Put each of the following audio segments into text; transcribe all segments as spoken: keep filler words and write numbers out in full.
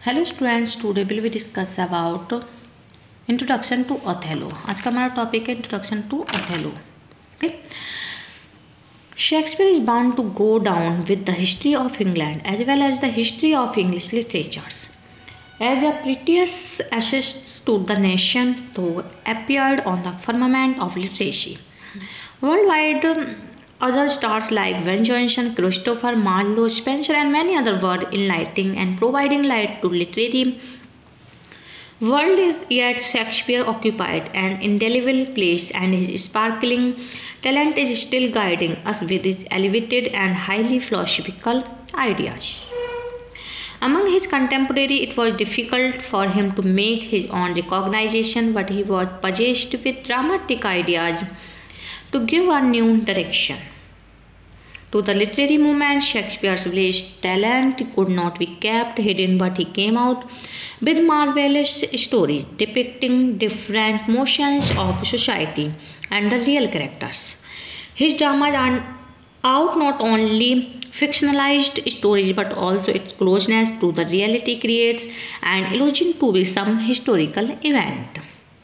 Hello students, today will we discuss about introduction to Othello. आज का हमारा topic है introduction to Othello. Okay, Shakespeare is bound to go down with the history of England as well as the history of English literatures as a precious assets to the nation तो appeared on the firmament of literacy worldwide. Other stars like Van Johnson, Christopher Marlowe, Spencer, and many others were enlightening and providing light to literary world. Yet Shakespeare occupied an indelible place, and his sparkling talent is still guiding us with his elevated and highly philosophical ideas. Among his contemporaries, it was difficult for him to make his own recognition, but he was possessed with dramatic ideas to give a new direction to the literary movement. Shakespeare's village talent could not be kept hidden, but he came out with marvelous stories depicting different motions of society and the real characters. His dramas are out not only fictionalized stories but also its closeness to the reality creates an illusion to be some historical event.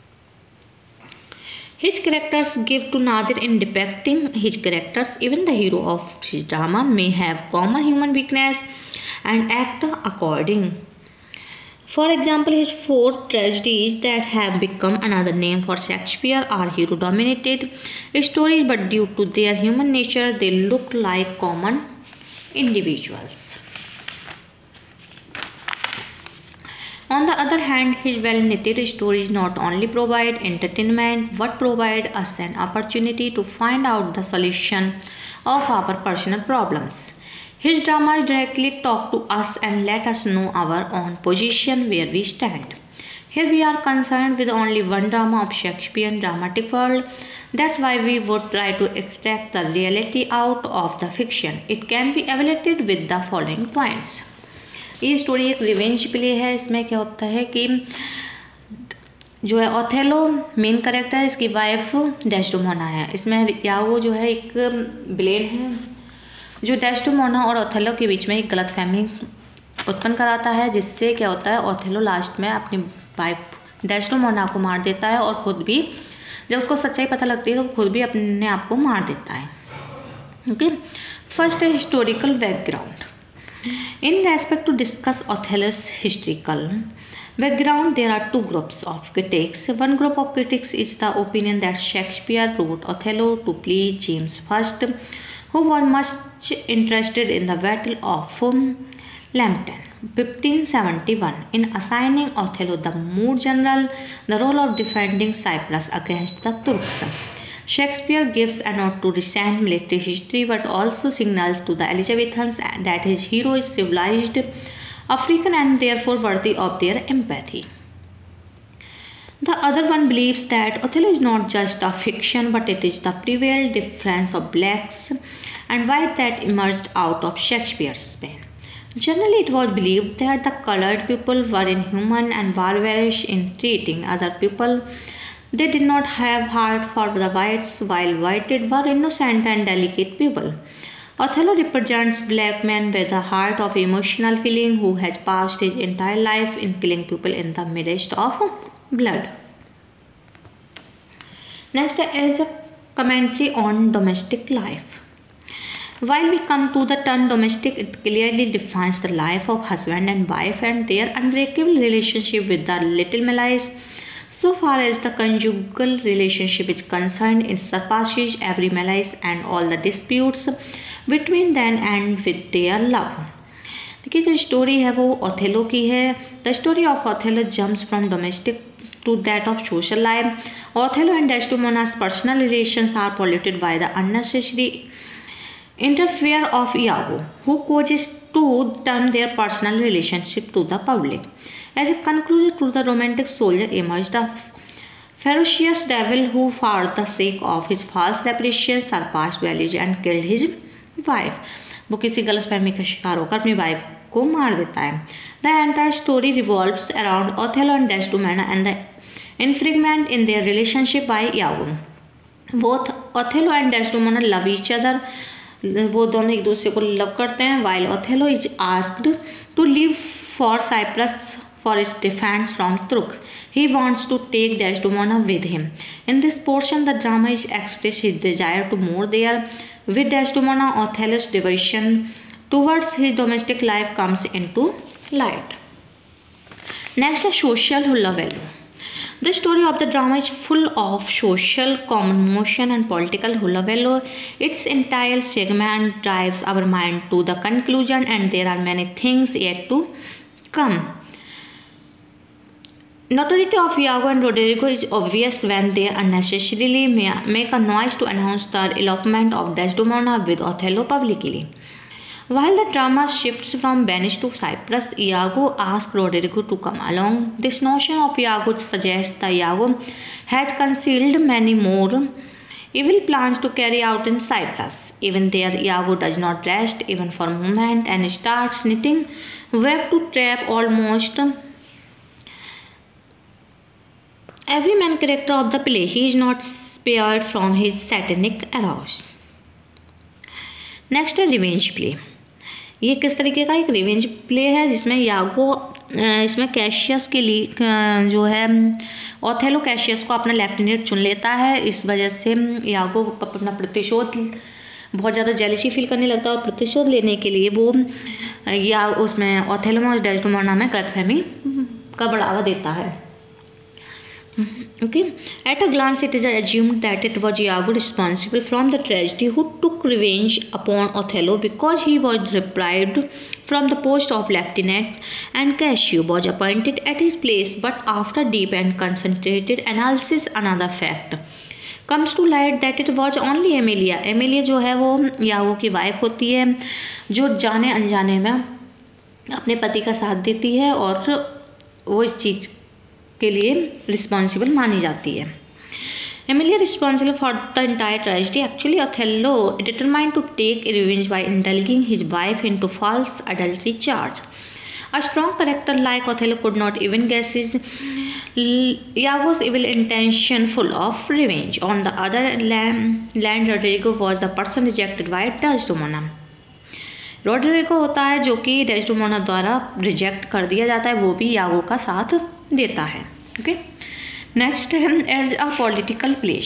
His characters give to neither in depicting his characters. Even the hero of his drama may have common human weakness and act according. For example, his four tragedies that have become another name for Shakespeare are hero-dominated stories, but due to their human nature, they look like common individuals. On the other hand, his well-knitted stories not only provide entertainment but provide us an opportunity to find out the solution of our personal problems. His dramas directly talk to us and let us know our own position where we stand. Here we are concerned with only one drama of Shakespearean dramatic world. That's why we would try to extract the reality out of the fiction. It can be evaluated with the following points. ये story एक revenge play है। इसमें क्या होता है कि जो है ओथेलो मेन करेक्टर है, इसकी वाइफ डेस्डेमोना है। इसमें यागो जो है एक विलेन है जो डेस्डेमोना और ओथेलो के बीच में एक गलतफहमी उत्पन्न कराता है, जिससे क्या होता है ओथेलो लास्ट में अपनी वाइफ डेस्डेमोना को मार देता है और ख़ुद भी जब उसको सच्चाई पता लगती है तो खुद भी अपने आप को मार देता है। ओके, फर्स्ट है historical background. In respect to discuss Othello's historical background, there are two groups of critics. One group of critics is the opinion that Shakespeare wrote Othello to please James the First, who was much interested in the Battle of Lambton, fifteen seventy-one, in assigning Othello the mood general, the role of defending Cyprus against the Turks. Shakespeare gives a note to recent military history but also signals to the Elizabethans that his hero is civilized African and therefore worthy of their empathy. The other one believes that Othello is not just a fiction but it is the prevailed difference of blacks and white that emerged out of Shakespeare's pen. Generally, it was believed that the colored people were inhuman and barbarous in treating other people. They did not have heart for the whites, while whited were innocent and delicate people. Othello represents black man with a heart of emotional feeling who has passed his entire life in killing people in the midst of blood. Next is a commentary on domestic life. While we come to the term domestic, it clearly defines the life of husband and wife and their unbreakable relationship with the little malice. So far as the conjugal relationship is concerned, it surpasses every malice and all the disputes between them and with their love. देखिए जो story है वो Othello की है. The story of Othello jumps from domestic to that of social life. Othello and Desdemona's personal relations are polluted by the unnecessary interfere of Iago, who causes to turn their personal relationship to the public. As a conclusion to the romantic soldier emerged the ferocious devil who, for the sake of his false reputation, surpassed values and killed his wife. वो किसी गलतफहमी का शिकार होकर अपनी wife को मार देता है. The entire story revolves around Othello and Desdemona and the infringement in their relationship by Iago. Both Othello and Desdemona love each other वो दोनों एक दूसरे को लव करते हैं. While Othello is asked to leave for Cyprus for his defense from Turks, he wants to take Desdemona with him. In this portion, the drama is expressed his desire to move there with Desdemona. Othello's devotion towards his domestic life comes into light. Next, the social hullabaloo. The story of the drama is full of social commotion and political hullabaloo. Its entire segment drives our mind to the conclusion, and there are many things yet to come. Notoriety of Iago and Roderigo is obvious when they unnecessarily make a noise to announce the elopement of Desdemona with Othello publicly. While the drama shifts from Venice to Cyprus, Iago asks Roderigo to come along. This notion of Iago suggests that Iago has concealed many more evil plans to carry out in Cyprus. Even there, Iago does not rest even for a moment and starts knitting web to trap almost every main character of the play. He is not spared from his satanic arrows. Next है revenge play. ये किस तरीके का एक revenge play है जिसमें यागो इसमें Cassius के लिए जो है ओथेलो कैशियस को अपना लेफ्टिनेंट चुन लेता है. इस वजह से यागो अपना प्रतिशोध बहुत ज़्यादा जेलसी फील करने लगता है और प्रतिशोध लेने के लिए वो या उसमें ओथेलो और डेस्डेमोना में गलतफहमी का बढ़ावा देता है. Okay, at a glance it is assumed that it was Iago responsible from the tragedy who took revenge upon Othello because he was deprived from the post of lieutenant, and Cassio was appointed at his place. But after deep and concentrated analysis, another fact comes to light that it was only Emilia. Emilia जो है वो यागो की wife होती है जो जाने अनजाने में अपने पति का साथ देती है और वो इस चीज़ के लिए रिस्पॉन्सिबल मानी जाती है. Emilia responsible for the entire tragedy. Actually, Othello determined to take revenge by indulging his wife into false adultery charge. A strong character like Othello could not even guess his Iago's evil intention full of revenge. On the other land, Roderigo was the person rejected by Desdemona. Roderigo होता है जो कि Desdemona द्वारा reject कर दिया जाता है, वो भी यागो का साथ देता है. ओके, नेक्स्ट है as a political play.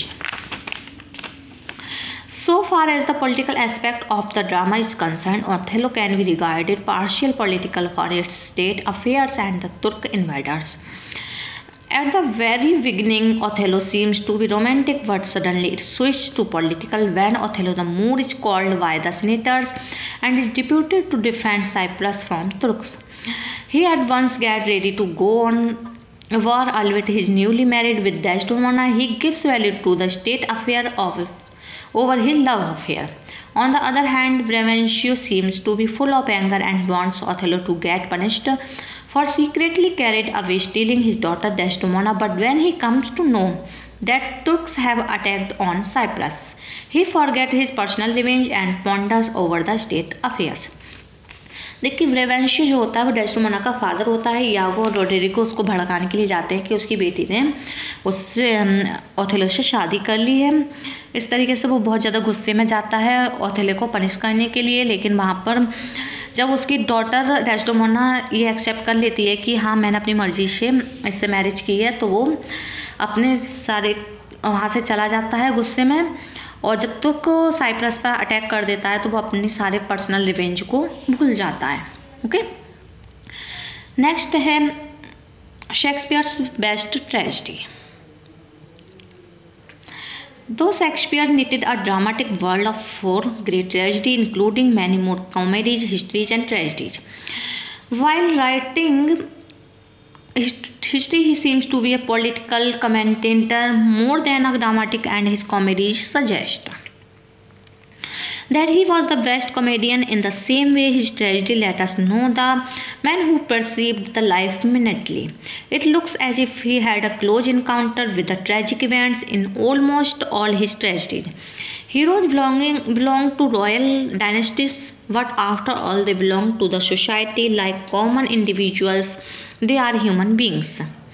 So far as the political aspect of the drama is concerned, Othello can be regarded partial political for its state affairs and the Turk invaders. At the very beginning, Othello seems to be romantic, but suddenly it switches to political when Othello the Moor is called by the senators and is deputed to defend Cyprus from Turks. He at once gets ready to go on war, albeit he is newly married with Desdemona. He gives value to the state affair of over his love affair. On the other hand, Brabantio seems to be full of anger and wants Othello to get punished for secretly carried away stealing his daughter Desdemona. But when he comes to know that Turks have attacked on Cyprus, he forgets his personal revenge and ponders over the state affairs. देखिए, ब्रेवेंशियो जो होता है वो Desdemona का father होता है. यागो और Rodrigo उसको भड़काने के लिए जाते हैं कि उसकी बेटी ने उससे ओथेलो से शादी कर ली है. इस तरीके से वो बहुत ज़्यादा गुस्से में जाता है ओथेलो को पनिश करने के लिए. लेकिन वहाँ पर जब उसकी डॉटर डेस्डेमोना ये एक्सेप्ट कर लेती है कि हाँ मैंने अपनी मर्ज़ी से इससे मैरिज की है, तो वो अपने सारे वहाँ से चला जाता है गुस्से में. और जब तुर्क साइप्रस पर अटैक कर देता है तो वो अपनी सारे पर्सनल रिवेंज को भूल जाता है. ओके, नेक्स्ट है Shakespeare's best tragedy. Though Shakespeare knitted a dramatic world of four great tragedies, including many more comedies, histories, and tragedies, while writing history, he seems to be a political commentator more than a dramatic, and his comedies suggest that he was the best comedian. In the same way, his tragedy let us know the man who perceived the life minutely. It looks as if he had a close encounter with the tragic events in almost all his tragedies. Heroes belonging belong to royal dynasties, but after all, they belong to the society like common individuals. They are human beings.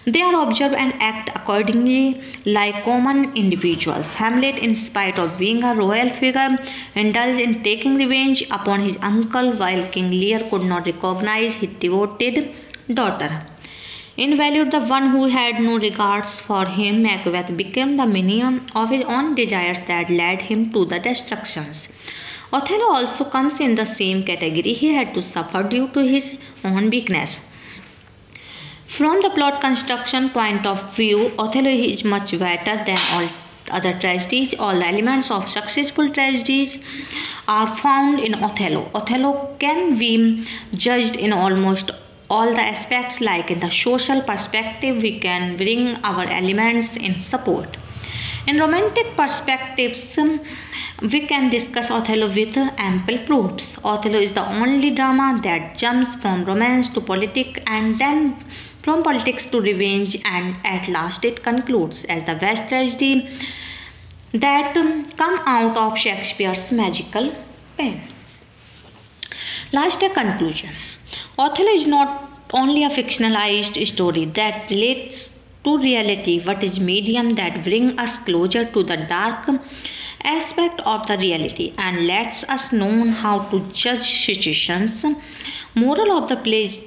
They are observed and act accordingly like common individuals. Hamlet, in spite of being a royal figure, indulged in taking revenge upon his uncle, while King Lear could not recognize his devoted daughter. Invalued, the one who had no regards for him, Macbeth became the minion of his own desires that led him to the destructions. Othello also comes in the same category. He had to suffer due to his own weakness. From the plot construction point of view, Othello is much better than all other tragedies. All the elements of successful tragedies are found in Othello. Othello can be judged in almost all the aspects. Like in the social perspective, we can bring our elements in support. In romantic perspectives, we can discuss Othello with ample proofs. Othello is the only drama that jumps from romance to politics and then from politics to revenge, and at last it concludes as the best tragedy that come out of Shakespeare's magical pen. Last, a conclusion. Othello is not only a fictionalized story that relates to reality, but is medium that brings us closer to the dark aspect of the reality and lets us know how to judge situations. Moral of the play: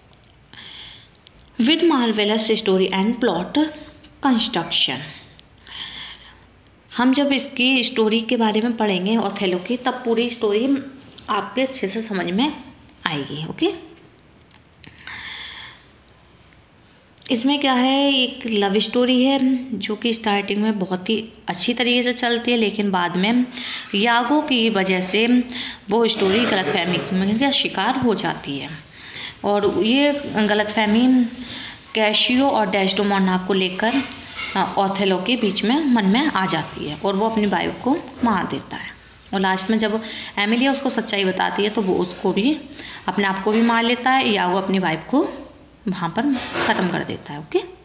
with marvelous story and plot construction. हम जब इसकी story के बारे में पढ़ेंगे Othello की, तब पूरी स्टोरी आपके अच्छे से समझ में आएगी. ओके, इसमें क्या है, एक लव स्टोरी है जो कि स्टार्टिंग में बहुत ही अच्छी तरीके से चलती है, लेकिन बाद में यागो की वजह से वो स्टोरी गलतफहमी का शिकार हो जाती है. और ये गलतफहमी कैशियो और डेस्डेमोना को लेकर ओथेलो के बीच में मन में आ जाती है और वो अपनी वाइफ को मार देता है. और लास्ट में जब एमिलिया उसको सच्चाई बताती है तो वो उसको भी, अपने आप को भी मार लेता है. यागो अपनी वाइफ को वहाँ पर ख़त्म कर देता है. ओके.